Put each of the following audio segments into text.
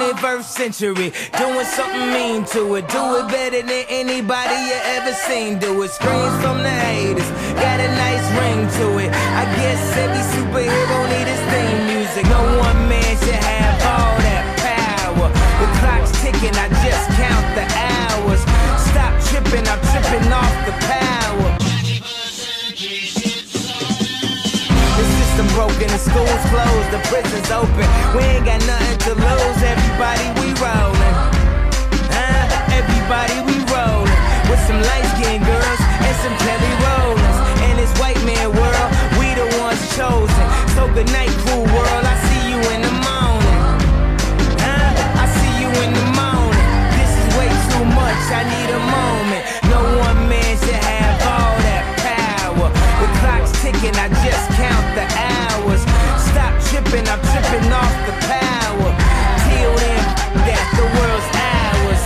21st century, doing something mean to it. Do it better than anybody you ever seen do it. Screams from the haters, got a nice ring to it. I guess every superhero need his theme music. No one man should have all that power. The clock's ticking, I just count the hours. Stop tripping, I'm tripping off the power. The system broken, the school's closed, the prison's open. We ain't got nothing to lose, everybody we rollin'. Everybody we rollin'. With some light-skinned girls and some Kelly Rollins. In this white man world, we the ones chosen. So good night, cool world, I see you in the morning. I see you in the morning. This is way too much, I need a moment. No one man should have all that power. The clock's ticking, I just count the hours. Stop tripping, I'm tripping off the power. Till then, that the world's ours.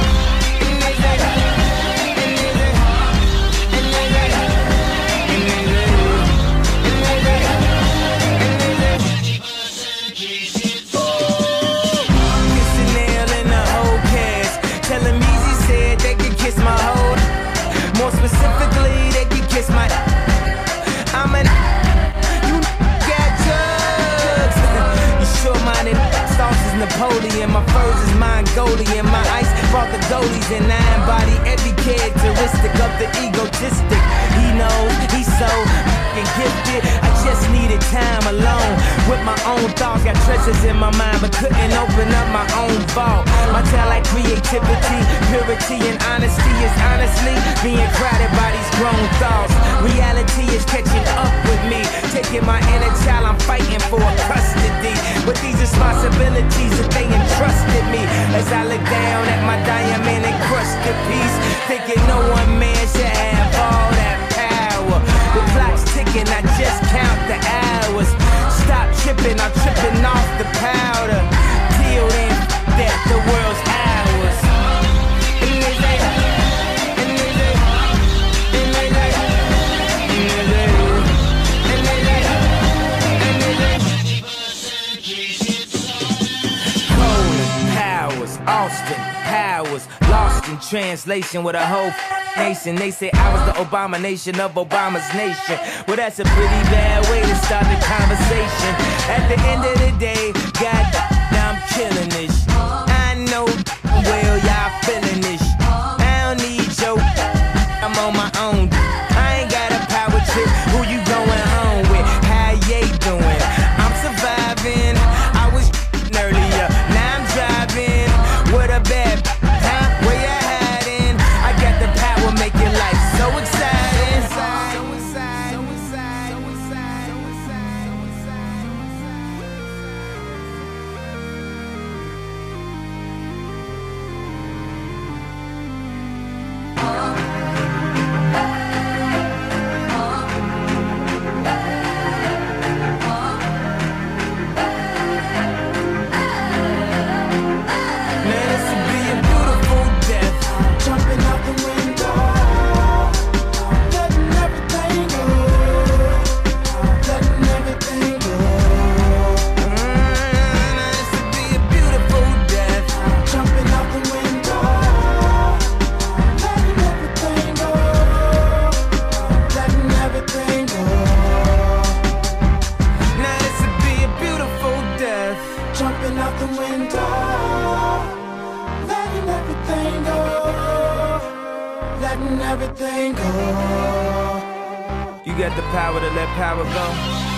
More specifically, they can kiss my. I'm an. You got drugs. You sure-minded. Sauce is Napoleon. My furs is Mongolian. My ice brought the goalies, and I embody every characteristic of the egotistic. He knows he's so gifted. I just needed time alone with my own thoughts. Got treasures in my mind, but couldn't open up my own vault. My talent, creativity, purity, and honesty is honestly being crowded by these grown thoughts. Reality is catching up with me, taking my inner child. I'm fighting for custody with these responsibilities that they entrusted me. As I look down at my diamond encrusted piece, thinking no one man should have all that power. The clock's ticking, I just count the hours. Stop tripping, I'm tripping off the powder. Till then, that the world's ours. Austin Powers, lost in translation with a whole nation. They say I was the Obama nation of Obama's nation. Well, that's a pretty bad way to start the conversation. At the end of the day, God, I'm killing this. I know well y'all feeling this. I don't need your, I'm on my own. I ain't got a power trip. Who you going home with? How you doing? I'm surviving. I was earlier. Now I'm driving. What a bad, huh? Where you hiding? I got the power, make your life so exciting. Everything go. You got the power to let power go.